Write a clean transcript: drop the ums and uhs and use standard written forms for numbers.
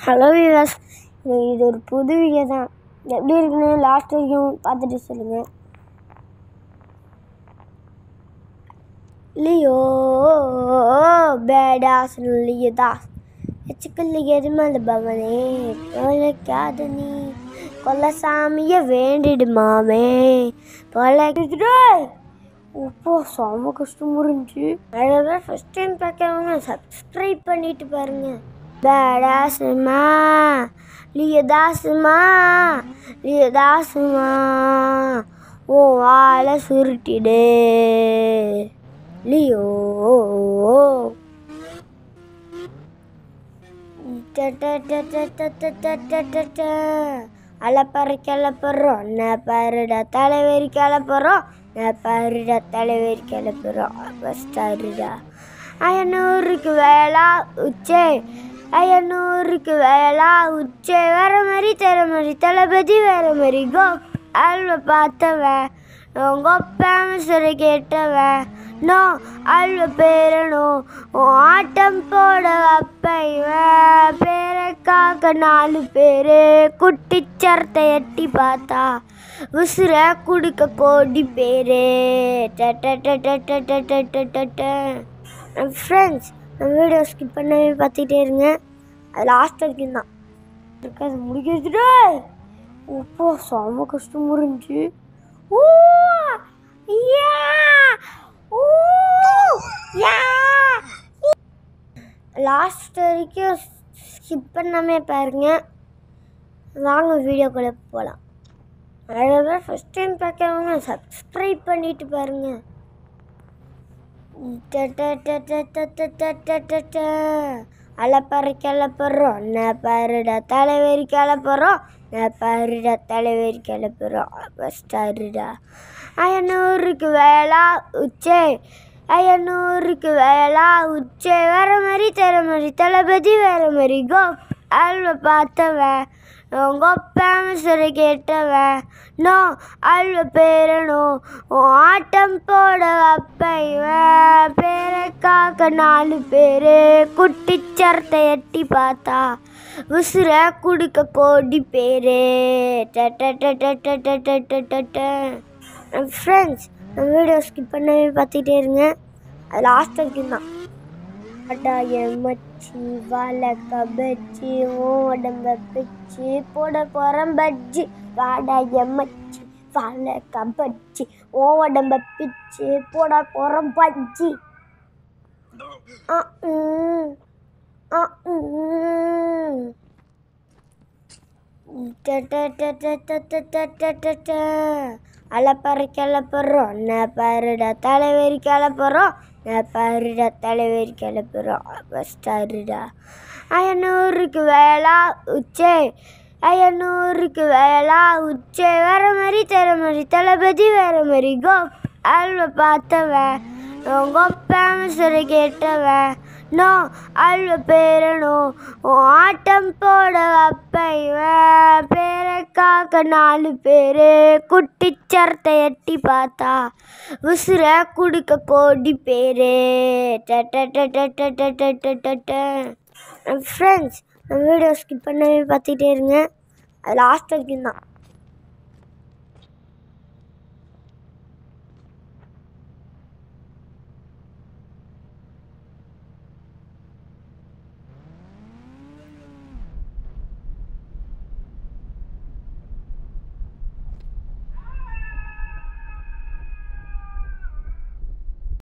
Hello viewers, இது ஒரு புது வீடியோ தான். எப்படி இருக்குன்னு லாஸ்ட் வரைக்கும் பார்த்துட்டு சொல்லுங்கள். லியோ பேடாஸ் லியதாஸ் எச்சுக்கல்லியது மலை பவனே தொலைக்காத நீ கொல்லசாமியை வேண்டிடுமாமே தொலைக்கிட்டு இப்போ செம்ம கஷ்டமும் இருந்துச்சு. அதெல்லாம் ஃபஸ்ட் டைம் பார்க்குறவங்க சப்ஸ்கிரைப் பண்ணிட்டு பாருங்க. பேடாசுமா லியதாசுமா லியதாசுமா ஓ வாழை சுருட்டிடு லியோ அலப்பறை கிளப்புறோம் நான் பாருடா தலைவரி கிளப்புறோம் நான் பாருடா தலைவரி கிளப்புறோம் ஃபஸ்ட்டாருடா ஐநூறுக்கு வேளா உச்சே ஐநூறுக்கு வேளா உச்சே வேற மாதிரி தர மாதிரி தளபதி வேற மாதிரி கோ அல்வ பார்த்தவன் உங்க பேமஸரை கேட்டவன் நோ அல்வ பேரனோ ஆட்டம் போட அப்பைவன் பேரைக்காக்க 4 பேரு குட்டிச்சரத்தை எட்டி பார்த்தா உசுர குடுக்க கோடி பேரு. ஃப்ரெண்ட்ஸ், நம்ம வீடியோ ஸ்கிப் பண்ணவே பார்த்துட்டே இருங்க. அது லாஸ்ட் வரைக்கும் தான் இருக்கு. அது முடிக்கிறதுட்டு இப்போ செம்ம கஷ்டமும் இருந்துச்சு. லாஸ்ட் வரைக்கும் ஸ்கிப் பண்ணாமே பாருங்க. வாங்க வீடியோக்குள்ளே போகலாம். அதெல்லாம் ஃபஸ்ட் டைம் பார்க்குறவங்க சப்ஸ்கிரைப் பண்ணிட்டு பாருங்க. அலப்பறை கிளப்புறோம் நான் பாருடா தலைவரி கிளப்புறோம் நான் பாருடா தலைவரி கிளப்புறோம் ஃபஸ்ட்டாருடா ஐநூறுக்கு வேளா உச்சே ஐநூறுக்கு வேளா உச்சே வேற மாதிரி தர மாதிரி தளபதி வேற மாதிரி கோ அல்வ பார்த்தவன் உங்க பேமஸரை கேட்டவன் நோ அல்வ பேரனோ ஆட்டம் போட அப்பைவன் பேரைக்காக்க 4 பேரு குட்டிச்சரத்தை எட்டி பார்த்தா உசுர குடுக்க கோடி பேரு. ஃப்ரெண்ட்ஸ், நம்ம வீடியோ ஸ்கிப் பண்ணவே பார்த்துட்டே இருங்க. அது லாஸ்ட் வரைக்கும் தான். மச்சி வாழக்க பஜ்ஜி உடம்ப பிச்சு போட போகிறேன் பஜ்ஜி வாடாய மச்சி வாழக்க பஜ்ஜி உடம்ப பிச்சு போட போகிறேன் பஜ்ஜி. அலப்பறை கிளப்புறோம் நான் பாருடா தலைவரி கிளப்புறோம் நான் பாருடா தலைவரி கிளப்புறோம் ஃபஸ்ட்டாருடா ஐநூறுக்கு வேளா உச்சே ஐநூறுக்கு வேளா உச்சே வேற மாதிரி தர மாதிரி தளபதி வேற மாதிரி கோ அல்வ பார்த்தவன் உங்க பேமஸரை கேட்டவன் நோ அல்வ பேரனோ ஆட்டம் போட அப்பைவன் பேரைக்காக்க 4 பேரு குட்டிச்சரத்தை எட்டி பார்த்தா உசுர குடுக்க கோடி பேரு. ஃப்ரெண்ட்ஸ், நம்ம வீடியோ ஸ்கிப் பண்ணவே பார்த்துட்டே இருங்க. அது லாஸ்ட் வரைக்கும் தான்.